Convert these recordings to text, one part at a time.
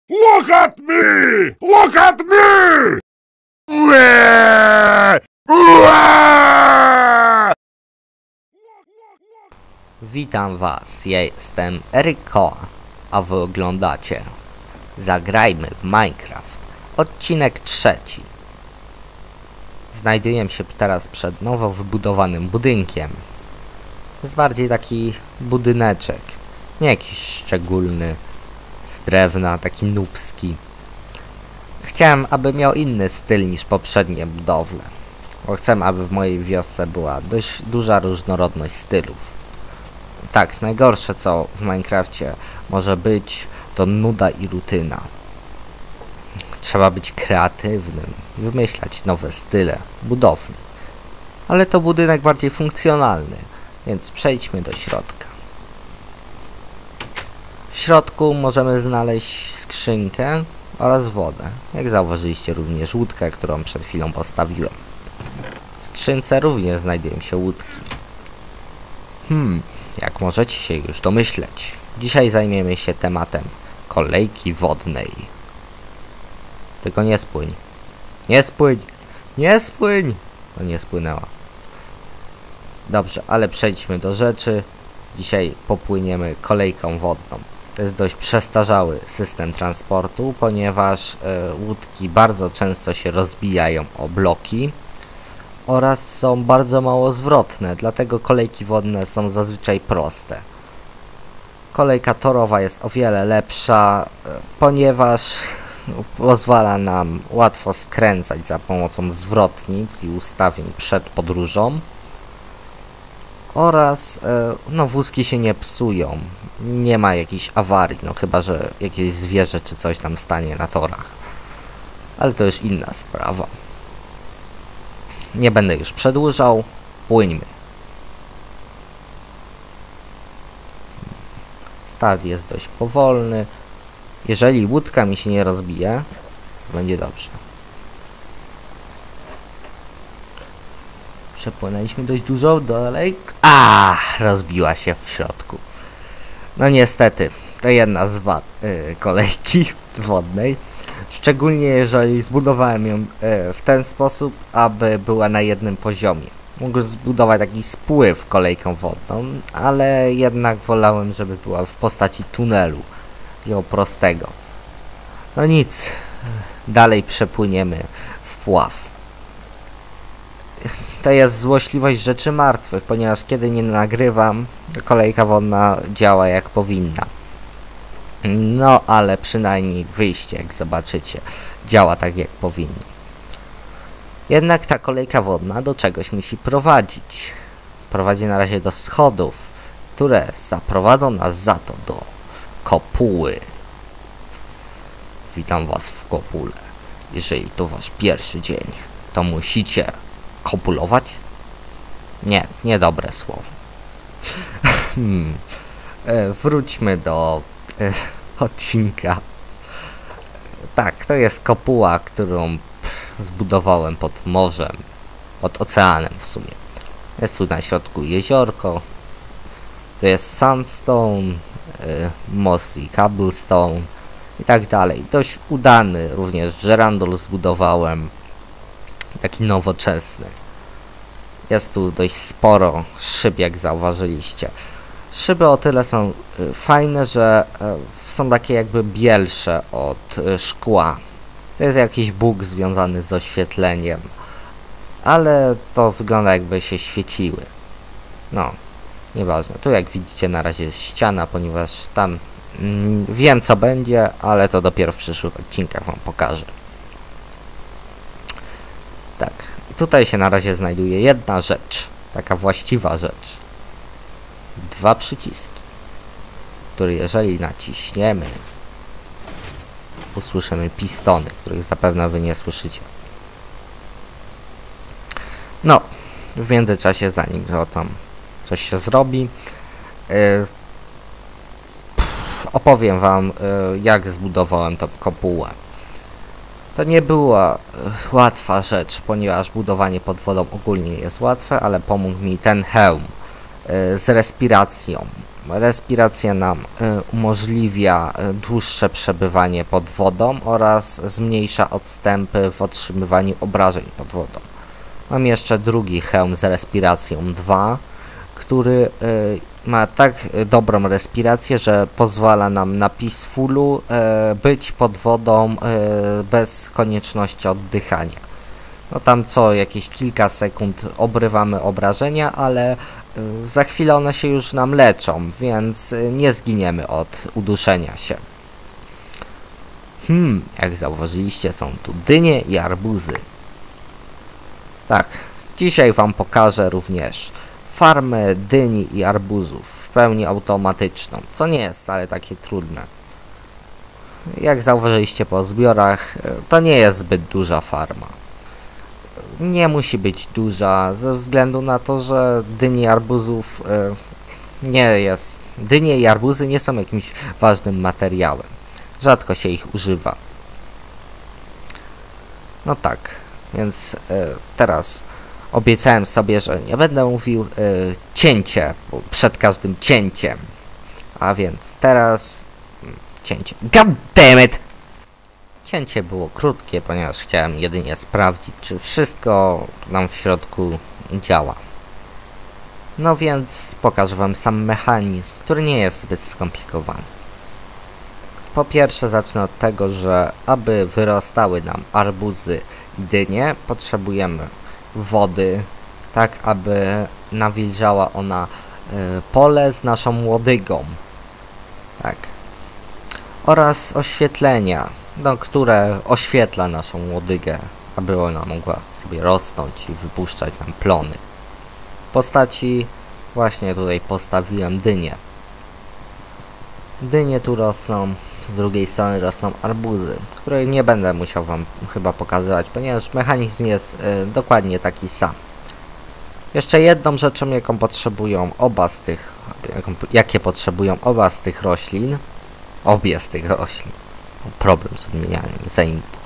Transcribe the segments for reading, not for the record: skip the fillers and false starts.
Look at me! Look at me! Ue! Ue! Witam was, ja jestem Eryko, a wy oglądacie Zagrajmy w Minecraft, odcinek 3. Znajduję się teraz przed nowo wybudowanym budynkiem. To jest bardziej taki budyneczek, nie jakiś szczególny, z drewna, taki nubski. Chciałem, aby miał inny styl niż poprzednie budowle, bo chcę, aby w mojej wiosce była dość duża różnorodność stylów. Tak, najgorsze co w Minecrafcie może być, to nuda i rutyna. Trzeba być kreatywnym, wymyślać nowe style budowli. Ale to budynek bardziej funkcjonalny, więc przejdźmy do środka. W środku możemy znaleźć skrzynkę oraz wodę. Jak zauważyliście, również łódkę, którą przed chwilą postawiłem. W skrzynce również znajdują się łódki. Jak możecie się już domyśleć, dzisiaj zajmiemy się tematem kolejki wodnej. Tylko nie spłyń. Nie spłyń! Nie spłyń! No nie spłynęła. Dobrze, ale przejdźmy do rzeczy. Dzisiaj popłyniemy kolejką wodną. To jest dość przestarzały system transportu, ponieważ łódki bardzo często się rozbijają o bloki oraz są bardzo mało zwrotne, dlatego kolejki wodne są zazwyczaj proste. Kolejka torowa jest o wiele lepsza, ponieważ pozwala nam łatwo skręcać za pomocą zwrotnic i ustawień przed podróżą. Oraz wózki się nie psują, nie ma jakichś awarii, no chyba że jakieś zwierzę czy coś tam stanie na torach. Ale to już inna sprawa. Nie będę już przedłużał, płyńmy. Start jest dość powolny. Jeżeli łódka mi się nie rozbije, będzie dobrze. Przepłynęliśmy dość dużo dalej. Rozbiła się w środku. No niestety, to jedna z wad kolejki wodnej. Szczególnie jeżeli zbudowałem ją w ten sposób, aby była na jednym poziomie. Mógłbym zbudować taki spływ kolejką wodną, ale jednak wolałem, żeby była w postaci tunelu. Takiego prostego. No nic, dalej przepłyniemy w pław. To jest złośliwość rzeczy martwych, ponieważ kiedy nie nagrywam, kolejka wodna działa jak powinna. No, ale przynajmniej wyjście, jak zobaczycie, działa tak jak powinno. Jednak ta kolejka wodna do czegoś musi prowadzić. Prowadzi na razie do schodów, które zaprowadzą nas za to do kopuły. Witam was w kopule. Jeżeli to wasz pierwszy dzień, to musicie kopulować? Nie, niedobre słowo. Wróćmy do odcinka. Tak, to jest kopuła, którą zbudowałem pod morzem, pod oceanem w sumie. Jest tu na środku jeziorko. To jest sandstone, moss i cobblestone i tak dalej. Dość udany również żerandol zbudowałem, taki nowoczesny. Jest tu dość sporo szyb, jak zauważyliście. Szyby o tyle są fajne, że są takie jakby bielsze od szkła. To jest jakiś bóg związany z oświetleniem, ale to wygląda jakby się świeciły. No, nieważne. Tu jak widzicie na razie jest ściana, ponieważ tam wiem co będzie, ale to dopiero w przyszłych odcinkach wam pokażę. Tak, tutaj się na razie znajduje jedna rzecz, taka właściwa rzecz. 2 przyciski, które jeżeli naciśniemy, usłyszymy pistony, których zapewne wy nie słyszycie. No, w międzyczasie, zanim to tam coś się zrobi, opowiem wam, jak zbudowałem tą kopułę. To nie była łatwa rzecz, ponieważ budowanie pod wodą ogólnie jest łatwe, ale pomógł mi ten hełm z respiracją. Respiracja nam umożliwia dłuższe przebywanie pod wodą oraz zmniejsza odstępy w otrzymywaniu obrażeń pod wodą. Mam jeszcze drugi hełm z respiracją 2, który ma tak dobrą respirację, że pozwala nam na peacefulu być pod wodą bez konieczności oddychania. No tam co jakieś kilka sekund obrywamy obrażenia, ale za chwilę one się już nam leczą, więc nie zginiemy od uduszenia się. Jak zauważyliście, są tu dynie i arbuzy. Tak, dzisiaj wam pokażę również farmę dyni i arbuzów w pełni automatyczną, co nie jest wcale takie trudne. Jak zauważyliście po zbiorach, to nie jest zbyt duża farma. Nie musi być duża, ze względu na to, że dynie i arbuzów dynie i arbuzy nie są jakimś ważnym materiałem. Rzadko się ich używa. No tak, więc teraz obiecałem sobie, że nie będę mówił cięcie przed każdym cięciem. A więc teraz cięcie. God damn it! Cięcie było krótkie, ponieważ chciałem jedynie sprawdzić, czy wszystko nam w środku działa. No więc pokażę wam sam mechanizm, który nie jest zbyt skomplikowany. Po pierwsze zacznę od tego, że aby wyrastały nam arbuzy i dynie, potrzebujemy wody, tak aby nawilżała ona pole z naszą łodygą. Tak. Oraz oświetlenia, które oświetla naszą łodygę, aby ona mogła sobie rosnąć i wypuszczać nam plony. W postaci właśnie tutaj postawiłem dynię. Dynie tu rosną, z drugiej strony rosną arbuzy, które nie będę musiał wam chyba pokazywać, ponieważ mechanizm jest dokładnie taki sam. Jeszcze jedną rzeczą, jakie potrzebują oba z tych roślin, obie z tych roślin, problem z odmienianiem zaimków,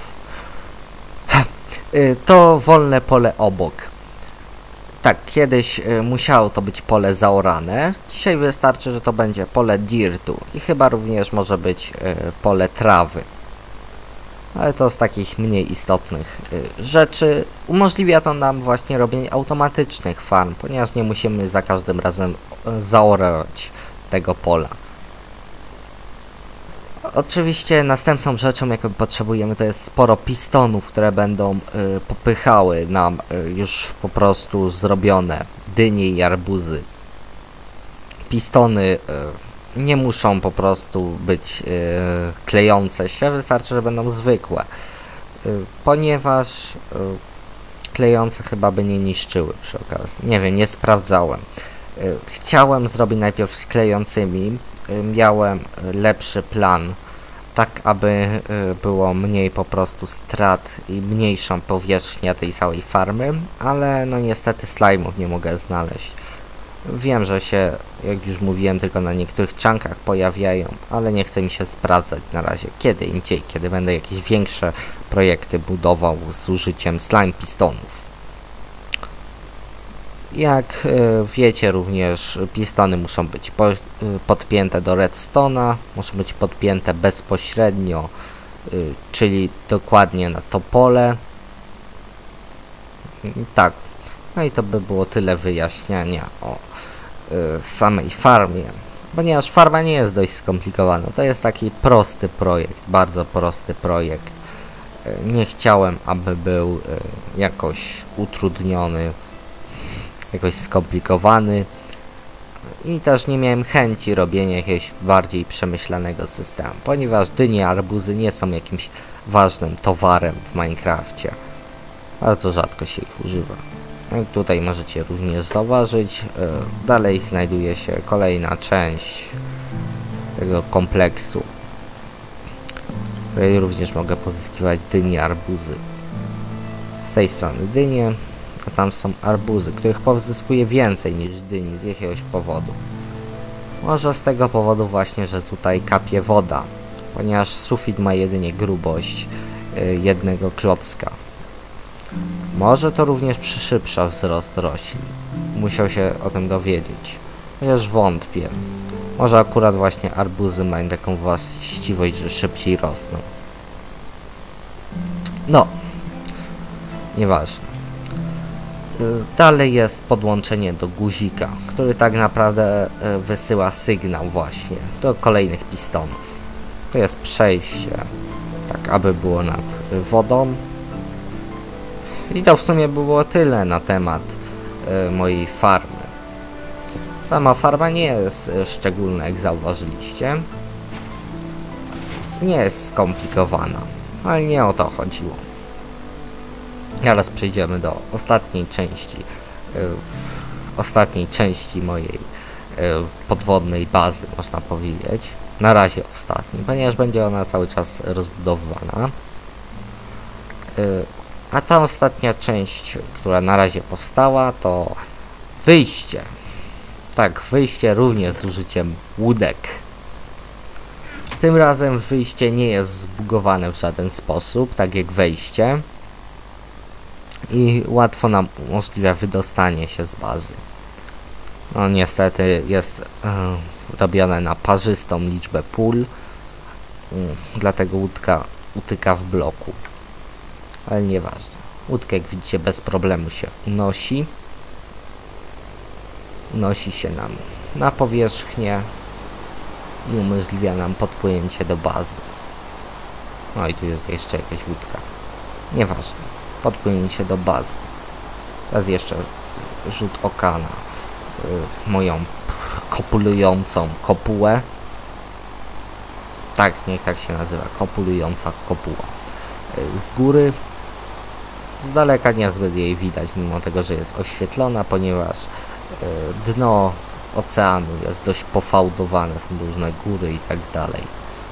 to wolne pole obok. Tak, kiedyś musiało to być pole zaorane, dzisiaj wystarczy, że to będzie pole dirtu i chyba również może być pole trawy. Ale to z takich mniej istotnych rzeczy. Umożliwia to nam właśnie robienie automatycznych farm, ponieważ nie musimy za każdym razem zaorać tego pola. Oczywiście następną rzeczą, jaką potrzebujemy, to jest sporo pistonów, które będą popychały nam już po prostu zrobione dynie i arbuzy. Pistony nie muszą po prostu być klejące się, wystarczy, że będą zwykłe, ponieważ klejące chyba by nie niszczyły przy okazji. Nie wiem, nie sprawdzałem. Chciałem zrobić najpierw z klejącymi, miałem lepszy plan, tak aby było mniej po prostu strat i mniejszą powierzchnię tej całej farmy, ale no niestety slime'ów nie mogę znaleźć. Wiem, że się, jak już mówiłem, tylko na niektórych czankach pojawiają, ale nie chce mi się sprawdzać na razie. Kiedy indziej, kiedy będę jakieś większe projekty budował z użyciem slime pistonów. Jak wiecie, również pistony muszą być podpięte do redstone'a, muszą być podpięte bezpośrednio, czyli dokładnie na to pole. Tak, no i to by było tyle wyjaśniania o samej farmie, ponieważ farma nie jest dość skomplikowana, to jest taki prosty projekt, bardzo prosty projekt. Nie chciałem, aby był jakoś utrudniony, jakoś skomplikowany i też nie miałem chęci robienia jakiegoś bardziej przemyślanego systemu, ponieważ dynie, arbuzy nie są jakimś ważnym towarem w Minecrafcie. Bardzo rzadko się ich używa. Jak tutaj możecie również zauważyć, dalej znajduje się kolejna część tego kompleksu, w której również mogę pozyskiwać dynie, arbuzy. Z tej strony dynie, a tam są arbuzy, których pozyskuję więcej niż dyni z jakiegoś powodu. Może z tego powodu właśnie, że tutaj kapie woda, ponieważ sufit ma jedynie grubość jednego klocka. Może to również przyszybsza wzrost roślin. Musiał się o tym dowiedzieć. Chociaż wątpię. Może akurat właśnie arbuzy mają taką właściwość, że szybciej rosną. No, nieważne. Dalej jest podłączenie do guzika, który tak naprawdę wysyła sygnał właśnie do kolejnych pistonów. To jest przejście, tak aby było nad wodą. I to w sumie było tyle na temat mojej farmy. Sama farma nie jest szczególna, jak zauważyliście. Nie jest skomplikowana, ale nie o to chodziło. Teraz przejdziemy do ostatniej części mojej podwodnej bazy, można powiedzieć. Na razie ostatniej, ponieważ będzie ona cały czas rozbudowywana. A ta ostatnia część, która na razie powstała, to wyjście. Tak, wyjście również z użyciem łódek. Tym razem wyjście nie jest zbugowane w żaden sposób, tak jak wejście. I łatwo nam umożliwia wydostanie się z bazy. No niestety jest robione na parzystą liczbę pól. Dlatego łódka utyka w bloku. Ale nieważne. Łódka, jak widzicie, bez problemu się unosi. Unosi się nam na powierzchnię i umożliwia nam podpłynięcie do bazy. No i tu jest jeszcze jakaś łódka. Nieważne. Podpłynięcie do bazy. Teraz jeszcze rzut oka na moją kopulującą kopułę. Tak, niech tak się nazywa. Kopulująca kopuła. Z góry. Z daleka niezbyt jej widać, mimo tego, że jest oświetlona, ponieważ dno oceanu jest dość pofałdowane, są różne góry i tak dalej.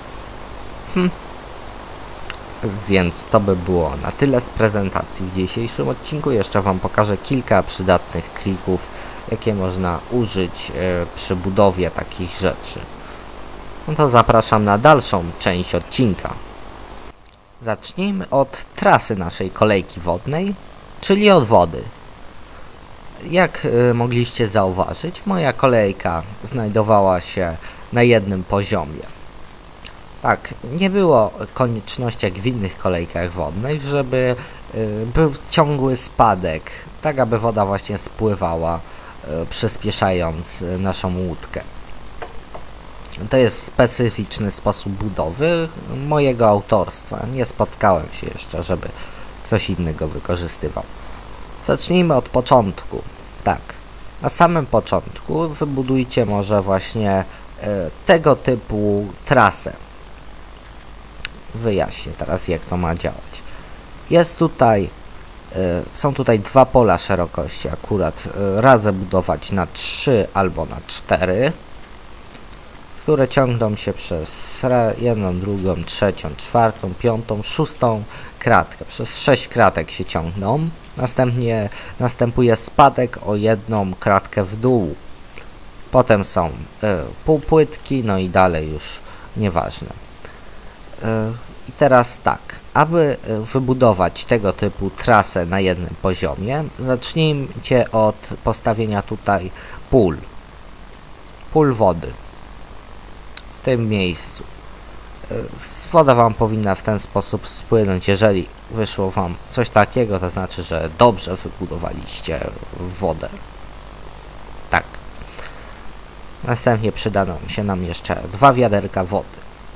Więc to by było na tyle z prezentacji w dzisiejszym odcinku. Jeszcze wam pokażę kilka przydatnych trików, jakie można użyć przy budowie takich rzeczy. No to zapraszam na dalszą część odcinka. Zacznijmy od trasy naszej kolejki wodnej, czyli od wody. Jak mogliście zauważyć, moja kolejka znajdowała się na jednym poziomie. Tak, nie było konieczności jak w innych kolejkach wodnych, żeby był ciągły spadek, tak aby woda właśnie spływała, przyspieszając naszą łódkę. To jest specyficzny sposób budowy mojego autorstwa. Nie spotkałem się jeszcze, żeby ktoś inny go wykorzystywał. Zacznijmy od początku. Tak, na samym początku wybudujcie może właśnie tego typu trasę. Wyjaśnię teraz, jak to ma działać. Jest tutaj, są tutaj dwa pola szerokości. Akurat radzę budować na 3 albo na 4, które ciągną się przez jedną, drugą, trzecią, czwartą, piątą, szóstą kratkę. Przez 6 kratek się ciągną. Następnie następuje spadek o jedną kratkę w dół. Potem są półpłytki, no i dalej już nieważne. I teraz tak, aby wybudować tego typu trasę na jednym poziomie, zacznijcie od postawienia tutaj pól wody w tym miejscu. Woda wam powinna w ten sposób spłynąć. Jeżeli wyszło wam coś takiego, to znaczy, że dobrze wybudowaliście wodę. Tak. Następnie przydadzą się nam jeszcze 2 wiaderka wody.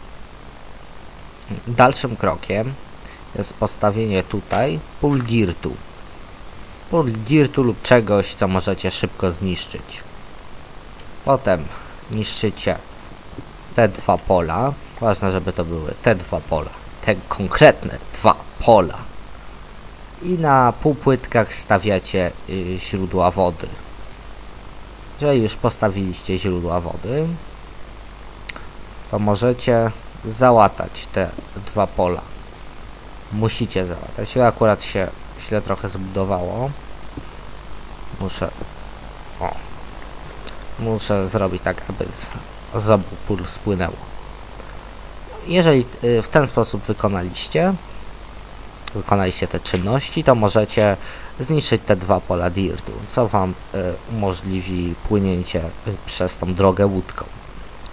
Dalszym krokiem jest postawienie tutaj pól dirtu. Pól dirtu lub czegoś, co możecie szybko zniszczyć. Potem niszczycie te 2 pola. Ważne, żeby to były te 2 pola. Te konkretne 2 pola. I na półpłytkach stawiacie źródła wody. Jeżeli już postawiliście źródła wody, to możecie załatać te 2 pola. Musicie załatać. Akurat się źle trochę zbudowało. Muszę zrobić tak, aby z obu pól spłynęło. Jeżeli w ten sposób wykonaliście te czynności, to możecie zniszczyć te 2 pola dirtu, co wam umożliwi płynięcie przez tą drogę łódką.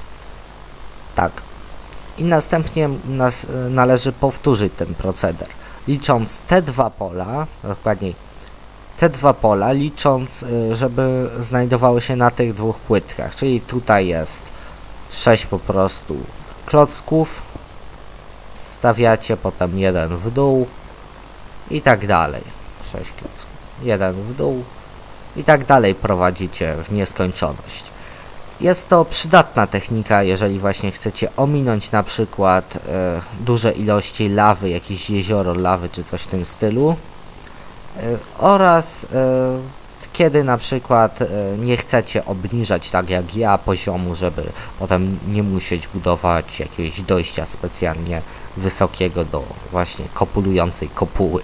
Tak. I następnie należy powtórzyć ten proceder, licząc te dwa pola, dokładniej te dwa pola, licząc, żeby znajdowały się na tych dwóch płytkach, czyli tutaj jest 6 po prostu klocków, stawiacie potem jeden w dół i tak dalej, 6 klocków, jeden w dół i tak dalej prowadzicie w nieskończoność. Jest to przydatna technika, jeżeli właśnie chcecie ominąć na przykład duże ilości lawy, jakieś jezioro lawy czy coś w tym stylu, oraz kiedy na przykład nie chcecie obniżać, tak jak ja, poziomu, żeby potem nie musieć budować jakiegoś dojścia specjalnie wysokiego do właśnie kopulującej kopuły.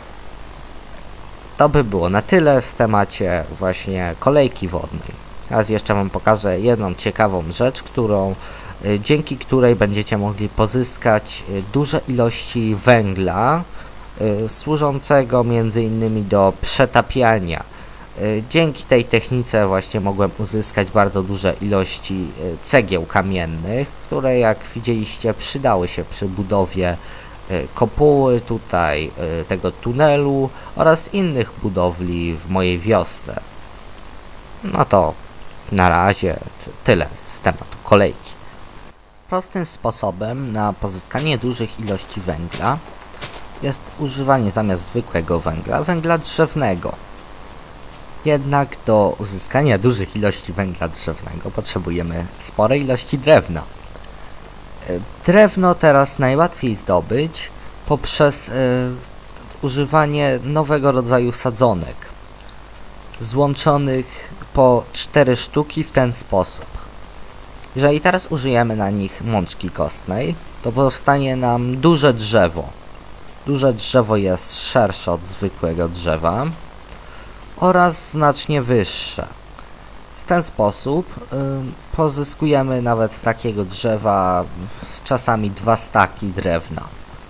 To by było na tyle w temacie właśnie kolejki wodnej. Teraz jeszcze wam pokażę jedną ciekawą rzecz, dzięki której będziecie mogli pozyskać duże ilości węgla, służącego m.in. do przetapiania. Dzięki tej technice właśnie mogłem uzyskać bardzo duże ilości cegieł kamiennych, które, jak widzieliście, przydały się przy budowie kopuły, tutaj tego tunelu oraz innych budowli w mojej wiosce. No to na razie tyle z tematu kolejki. Prostym sposobem na pozyskanie dużych ilości węgla jest używanie zamiast zwykłego węgla, węgla drzewnego. Jednak do uzyskania dużych ilości węgla drzewnego potrzebujemy sporej ilości drewna. Drewno teraz najłatwiej zdobyć poprzez używanie nowego rodzaju sadzonek, złączonych po 4 sztuki w ten sposób. Jeżeli teraz użyjemy na nich mączki kostnej, to powstanie nam duże drzewo. Duże drzewo jest szersze od zwykłego drzewa oraz znacznie wyższe. W ten sposób pozyskujemy nawet z takiego drzewa czasami 2 staki drewna.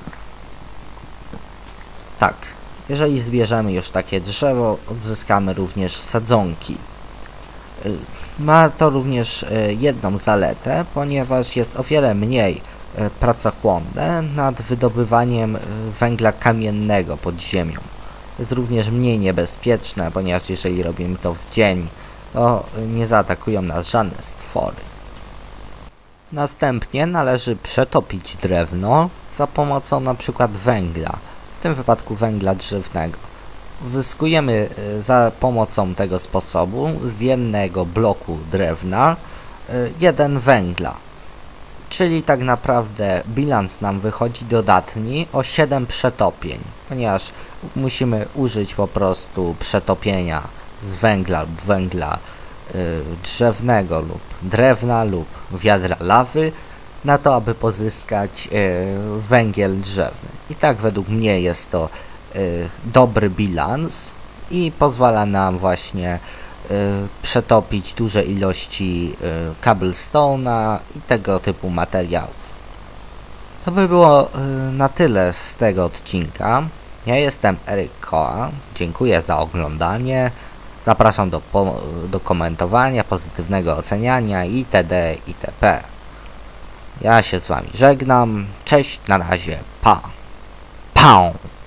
Tak, jeżeli zbierzemy już takie drzewo, odzyskamy również sadzonki. Ma to również jedną zaletę, ponieważ jest o wiele mniej pracochłonne nad wydobywaniem węgla kamiennego pod ziemią. Jest również mniej niebezpieczne, ponieważ jeżeli robimy to w dzień, to nie zaatakują nas żadne stwory. Następnie należy przetopić drewno za pomocą np. węgla, w tym wypadku węgla drzewnego. Uzyskujemy za pomocą tego sposobu z jednego bloku drewna 1 węgla. Czyli tak naprawdę bilans nam wychodzi dodatni o 7 przetopień, ponieważ musimy użyć po prostu przetopienia z węgla lub węgla drzewnego lub drewna lub wiadra lawy na to, aby pozyskać węgiel drzewny. I tak według mnie jest to dobry bilans i pozwala nam właśnie przetopić duże ilości cobblestone'a i tego typu materiałów. To by było na tyle z tego odcinka. Ja jestem Eryk Koa, dziękuję za oglądanie, zapraszam do komentowania, pozytywnego oceniania itd. itp. Ja się z wami żegnam, cześć, na razie, pa! Pau!